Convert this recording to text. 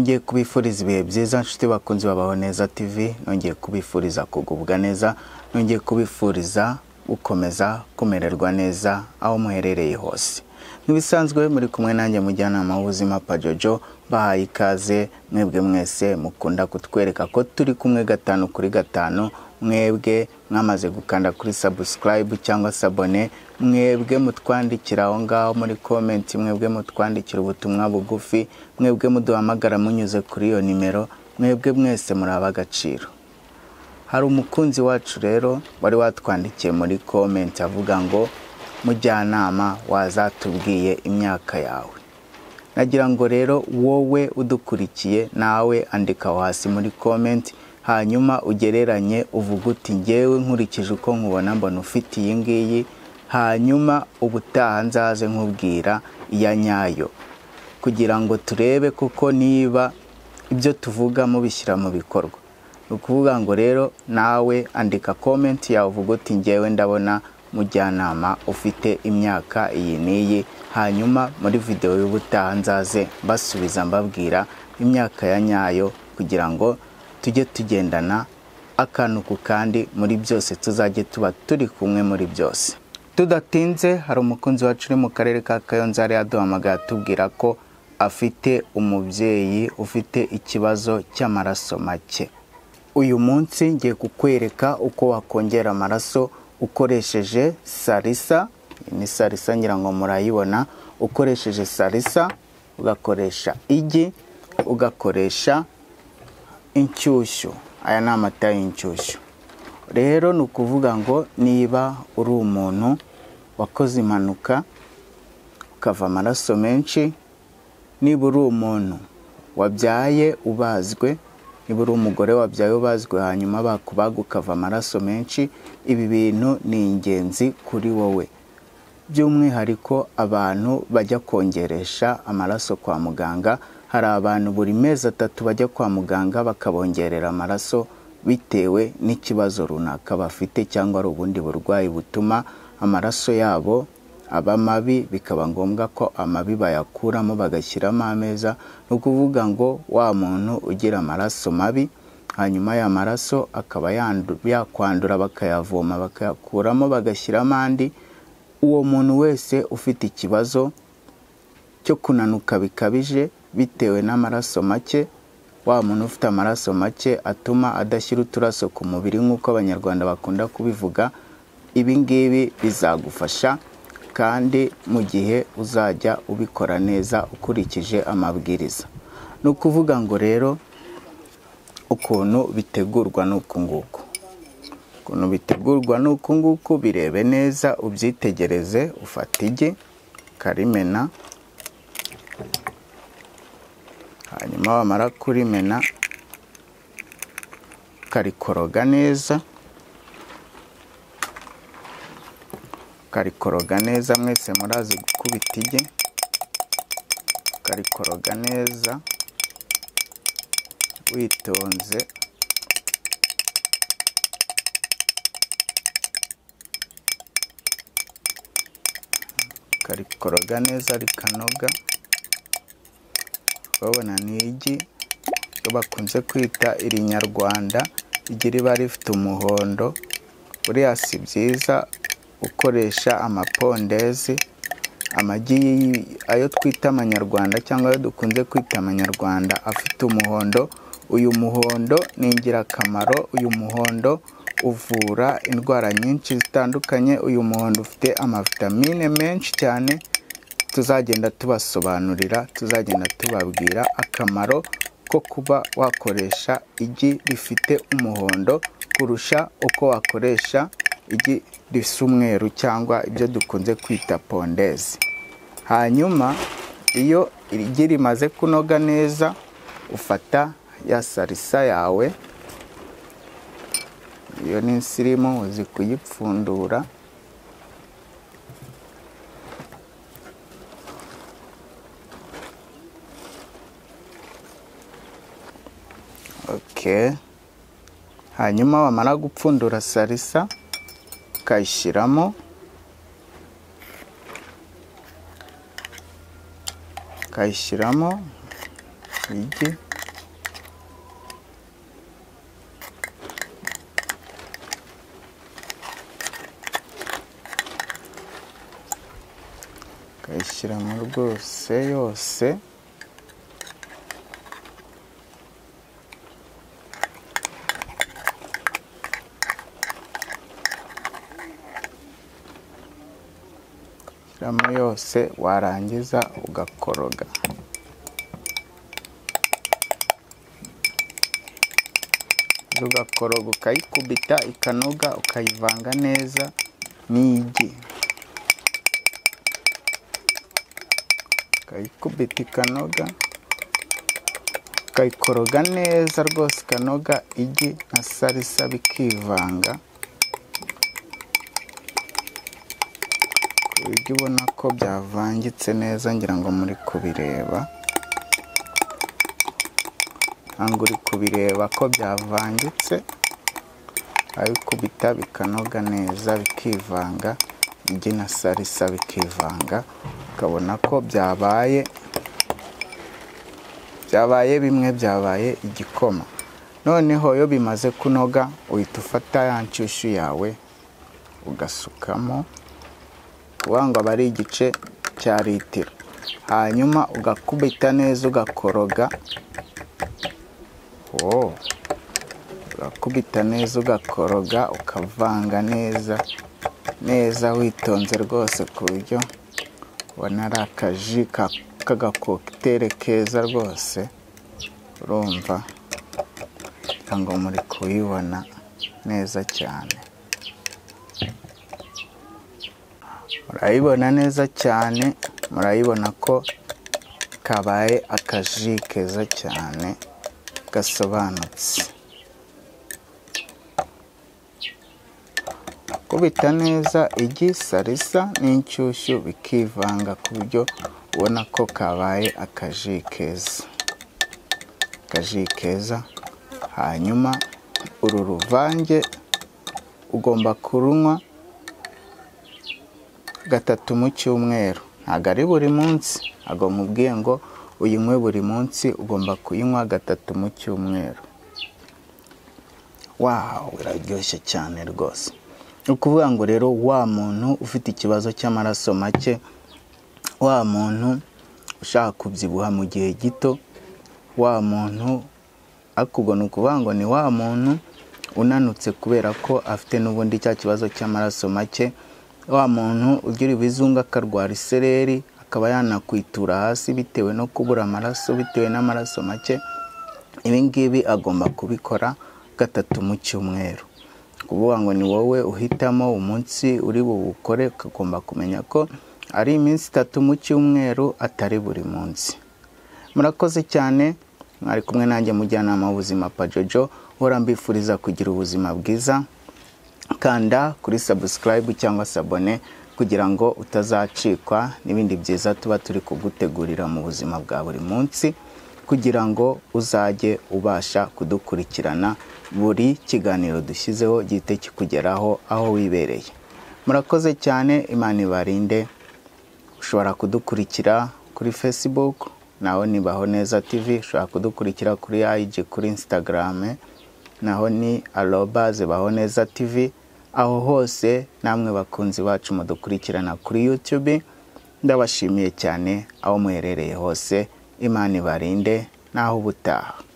nongeye kubifuriza ibihe byiza nshuti bakunzi babaho neza TV, nongeye kubifuriza kugubwa neza, nongeye kubifuriza gukomeza kumererwa neza aho muherereye hose. Nibisanzwe muri kumwe nanjye mujyanama w'ubuzima Pajojo, bahaye ikaze mwebwe mwese mukunda kutwereka ko turi kumwe 5 kuri 5, mwebwe mwamaze gukanda kuri subscribe cyangwa sabone, mwebwe mutwandikira aho ngaho muri comment, mwebwe mutwandikira ubutumwa bugufi, mwebwe muduhamagara munyuze kuri iyo nimero, mwebwe mwese muri abagaciro. Hari umukunzi wacu rero wari watwandikiye muri comment avuga ngo mujyanama wazatubwiye imyaka yawe. Nagira ngo rero wowe udukurikiye nawe andika hasi muri comment, hanyuma ugereranye uvuga uti ngewe nkurikije uko nkubona mbona ufite iyi ngiyi, hanyuma ubutaha nzaze nkubwira iya nyayo, kugira ngo turebe kuko niba ibyo tuvuga mubishyira mu bikorwa. Ukuvuga ngo rero nawe andika comment yawe uvuga uti ngewe ndabona mujyanama ufite imyaka iyi niyi, hanyuma muri video y'ubutaha nzaze basubiza mbabwira imyaka ya nyayo, kugira ngo tujye tugendana akantu ku kandi muri byose, tuzajye tuba turi kumwe muri byose. Tudatinze, hari umukunzi wacu uri mu karere ka Kayonza yaduhamagaye atubwira ko afite umubyeyi ufite ikibazo cy'amaraso make. Uyu munsi ngiye kukwereka uko wakongera amaraso ukoresheje salisa. Ni salisa ngira ngo murayibona. Ukoresheje salisa, ugakoresha igi, ugakoresha inshyushyu. Aya ni amata y'inshyushyu. Rero ni ukuvuga ngo niba uri umuntu wakoze impanuka ukava amaraso menshi, niba uri umuntu wabyaye ubazwe, niba uri umugore wabyaye ubazwe hanyuma bakubaga ukava amaraso menshi, ibi bintu ni ingenzi kuri wowe. By'umwihariko abantu bajya kongeresha amaraso kwa muganga, hari abantu buri mezi 3 bajya kwa muganga bakabongerera amaraso bitewe n'ikibazo runaka bafite, cyangwa ari ubundi burwayi butuma amaraso yabo aba mabi, bikaba ngombwa ko amabi bayakuramo bagashyiramo ameza. No kuvuga ngo wa muntu ugira amaraso mabi, hanyuma ya maraso akaba yakwandura bakayavoma bakayakuramo bagashyiramo andi, uwo muntu wese ufite ikibazo cyo kunanuka bikabije bitewe n'amaraso make, wa muntu ufite amaraso make atuma adashyira uturaso ku mubiri nk'uko abanyarwanda bakunda kubivuga, ibi ngibi bizagufasha kandi mu gihe uzajya ubikora neza ukurikije amabwiriza. No kuvuga ngo rero ukuntu bitegurwa n'uku nguku. Ukuntu bitegurwa n'uku nguku, birebe neza ubyitegereze. Ufata igi karimena, hanyuma wamara kurimena karikoroga neza, karikoroga neza. Mwese murazi gukubita igi, karikoroga neza witonze, karikoroga neza rikanoga. Babona ni igi bakunze kwita iri nyarwanda, igi riba rifite umuhondo. Buriya si byiza ukoresha amapondezi, amagi ayo twita amanyarwanda cyangwa ayo dukunze kwita amanyarwanda afite umuhondo. Uyu muhondo ni ingirakamaro, uyu muhondo uvura indwara nyinshi zitandukanye, uyu muhondo ufite amavitamine menshi cyane. Tuzagenda tubasobanurira, tuzagenda tubabwira akamaro ko kuba wakoresha igi rifite umuhondo kurusha uko wakoresha igi risa umweru cyangwa ibyo dukunze kwita pondezi. Hanyuma iyo igi rimaze kunoga neza, ufata ya salisa yawe, iyo ni insirimu, uzi kuyipfundura. Hanyuma wamara gupfundura salisa ukayishyiramo, igi ukayishyiramo rwose yose. Ushyiramo yose warangiza ugakoroga. Ugakoroga ukayikubita ikanoga, ukayivanga neza n'igi. Ukayikubita ikanoga, ukayikoroga neza rwose ikanoga, igi na salisa bikivanga. Ku buryo ubona ko byavangitse neza, ngira ngo muri kubireba. Ntabwo uri kubireba ko byavangitse, abikubita bikanoga neza bikivanga, igi na salisa bikivanga, ukabona ko byabaye bimwe, byabaye igikoma. Noneho iyo bimaze kunoga uhita ufata ya nshyushyu yawe ugasukamo, wanga aba ari igice cya litiro, hanyuma ugakubita neza ugakoroga. Urakubita neza ugakoroga, ukavanga neza witonze rwose, ku buryo ubona ari akaji k'agakokitere keza rwose. Urumva ngo muri kubibona neza cyane, murayibona neza cyane, murayibona ko kabaye akaji keza cyane gasobanutse. Kubita neza igi, salisa n'inshyushyu bikivanga, ku buryo ubona ko kabaye akaji keza. Hanyuma uru ruvange ugomba kurunywa 3 mu cyumweru, ntabwo ari buri munsi. Ntabwo mubwiye ngo uyinywe buri munsi, ugomba kuyinywa 3 mu cyumweru. Biraryoshye cyane rwose. Ukuvuga ngo rero wa muntu ufite ikibazo cy'amaraso make, wa muntu ushaka kubyibuha mu gihe gito, wa muntu akubwo ni ukuvuga ngo ni wa muntu unanutse kubera ko afite n'ubundi cya kibazo cy'amaraso make, wa muntu ugira ibizungu akarwara isereri, akaba yanakwitura hasi bitewe no kubura amaraso, bitewe n'amaraso make. Ibi ngibi agomba kubikora 3 mu cyumweru. Kuvuga ngo ni wowe uhitamo umunsi uri bukore, ukagomba kumenya ko ari iminsi 3 mu cyumweru, atari buri munsi. Murakoze cyane, mwari kumwe nanjye mujyanama w'ubuzima Pajojo, uhora mbifuriza kugira ubuzima bwiza. Kanda kuri subscribe cyangwa se abone kugira ngo utazacikwa n'ibindi byiza tuba turi kugutegurira mu buzima bwa buri munsi, kugira ngo uzajye ubasha kudukurikirana buri kiganiro dushyizeho gihite kikugeraho aho wibereye. Murakoze cyane, Imana ibarinde. Ushobora kudukurikira kuri Facebook, naho ni Baho Neza TV. Ushobora kudukurikira kuri IG, kuri Instagram, naho ni @Baho Neza TV. Aho hose namwe bakunzi bacu mudukurikirana kuri YouTube, ndabashimiye cyane aho muherereye hose. Imana ibarinde, naho ubutaha.